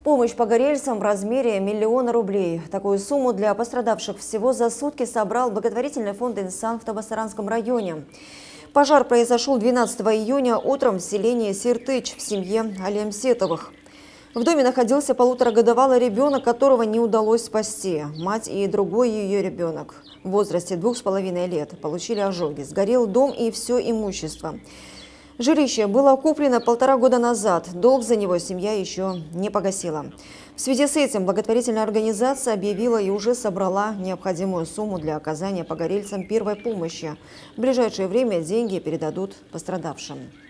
Помощь погорельцам в размере 1 000 000 рублей. Такую сумму для пострадавших всего за сутки собрал благотворительный фонд «Инсан» в Табасаранском районе. Пожар произошел 12 июня утром в селении Сиртыч в семье Алемсетовых. В доме находился полуторагодовалый ребенок, которого не удалось спасти. Мать и другой ее ребенок в возрасте 2,5 лет получили ожоги. Сгорел дом и все имущество. Жилище было куплено 1,5 года назад. Долг за него семья еще не погасила. В связи с этим благотворительная организация объявила и уже собрала необходимую сумму для оказания погорельцам первой помощи. В ближайшее время деньги передадут пострадавшим.